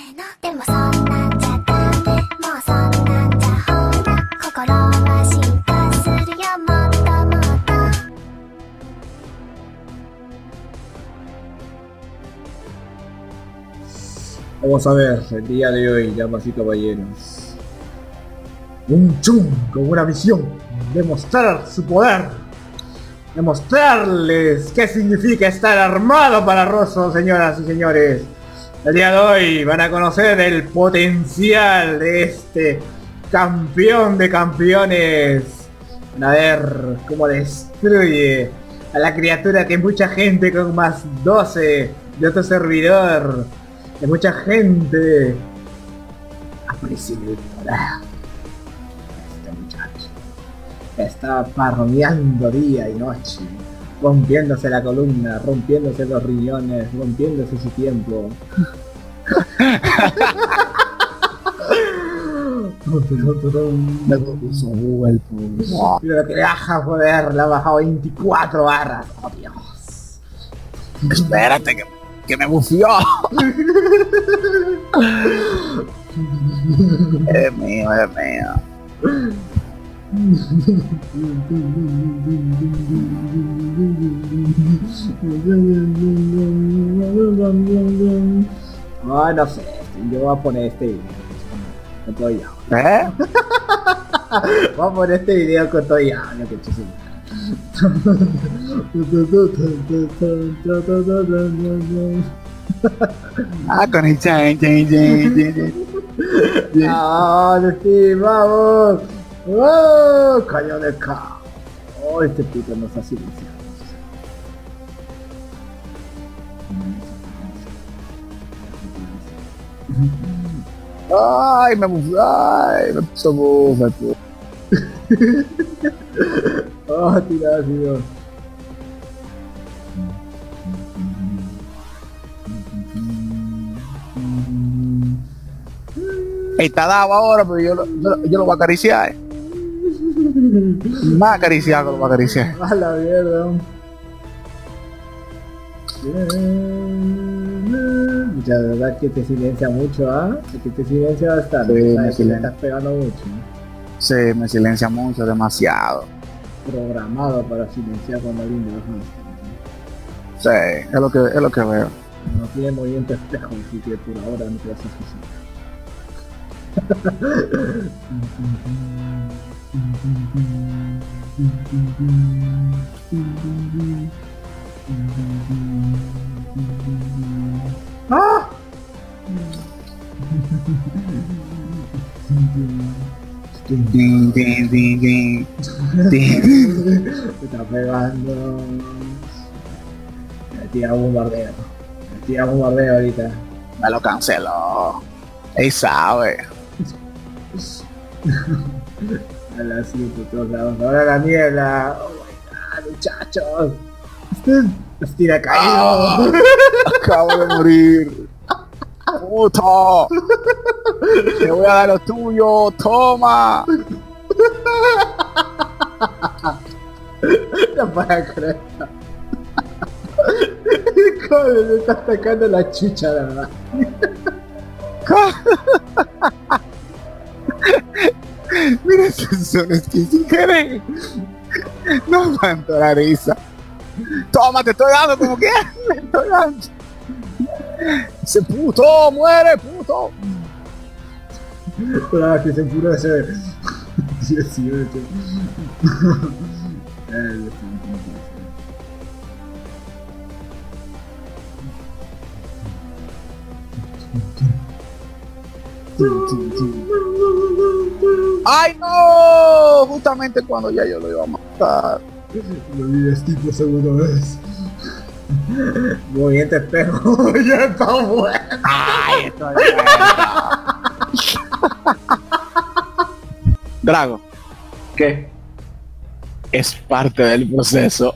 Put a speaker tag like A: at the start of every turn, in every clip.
A: のでもそんなんじゃダメもうそんなんじゃほら心は進化するよもっともっと
B: Vamos a ver, el día de hoy, damas y caballeros. Un Chun con una misión: demostrar su poder. Demostrarles qué significa estar armado para Rosso, señoras y señores. El día de hoy van a conocer el potencial de este campeón de campeones. Van a ver cómo destruye a la criatura que mucha gente con más 12 de otro servidor, de mucha gente aprecia el poder. Este muchacho está farmeando día y noche, rompiéndose la columna, rompiéndose los riñones, rompiéndose su tiempo. Mira lo que le baja poder, le ha bajado 24 barras. Oh Dios.
C: Espérate que me bufió. Es mío, es mío.
B: Ah, no sé, yo voy a poner este video con todo ya.
C: ¿Eh?
B: Voy a poner este video con todo ya, lo que chiste.
C: Ah, con el chain.
B: Ah, sí, vamos. Oh, cañón de K. Oh, este puto nos ha silenciado.
C: Ay, me bufió. Ay, me puso bufe, pues.
B: Oh, tirado, tío.
C: Está dado ahora, pero yo lo voy a acariciar. Más acariciado que lo voy a acariciar.
B: A la mierda. Ya, de verdad que te silencia mucho, ¿ah? ¿Eh? Que te silencia bastante.
C: Sí,
B: ¿sabes?
C: me
B: Que le
C: silencia.
B: estás pegando mucho, ¿no?
C: Sí, me silencia mucho, demasiado.
B: Programado para silenciar cuando alguien le baja bastante.
C: Sí, es lo que veo.
B: No tiene movimiento espejo, así que por ahora no te vas a suicidar. ¡Ah!
C: Din, din, din, din. Din.
B: Me está pegando. Me tira bombardeo. Me tira bombardeo ahorita.
C: Me lo canceló. Él sabe.
B: A las 5 todos lados. Ahora la niebla. Oh my god, muchachos. Usted nos tira caído.
C: Acabo de morir. Puto. Te voy a dar lo tuyo. Toma.
B: No para creer. Joder, me está atacando la chucha, la verdad.
C: Mira esos sones que sin querer. No aguanto la risa. Toma, te estoy dando como quieras. Me estoy dando. Ese puto, muere, puto.
B: Para que se enfurece. 18.
C: ¡Ay, no! Justamente cuando ya yo lo iba a matar.
B: Lo vi tipo segunda vez. Movimiento espejo. Ya está bueno.
C: ¡Ay, esto es bueno! Drago,
B: ¿Qué?
C: es parte del proceso.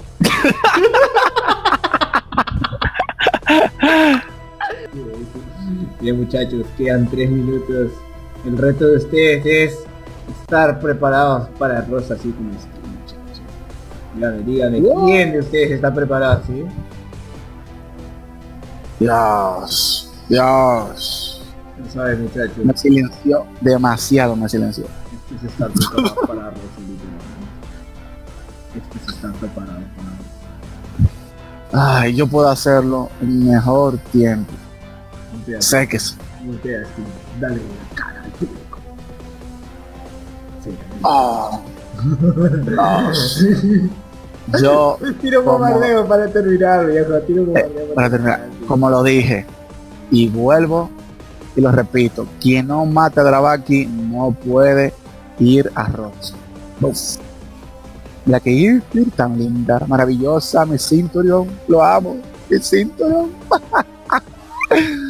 B: Bien, muchachos, quedan 3 minutos. El reto de ustedes es estar preparados para Rosa, así como este muchacho. Dígame, ¿quién de ustedes está preparado, sí?
C: Dios.
B: No sabes, muchachos.
C: Me silenció, demasiado me silenció.
B: Este se está preparado para Rosso, literalmente. Este se está preparado para Rosso.
C: Ay, yo puedo hacerlo en mejor tiempo.
B: Muteate,
C: Sé que sí.
B: muteate, dale la cara al público. Sí.
C: Oh, no. Yo,
B: Tiro
C: como-
B: bombardeo para terminar, viejo. Tiro bombardeo
C: para terminar, como lo dije, y vuelvo y lo repito, quien no mate a Dravaki no puede ir a Rosso. Uf. La que ir tan linda, maravillosa, mi cinturón, lo amo, mi cinturón.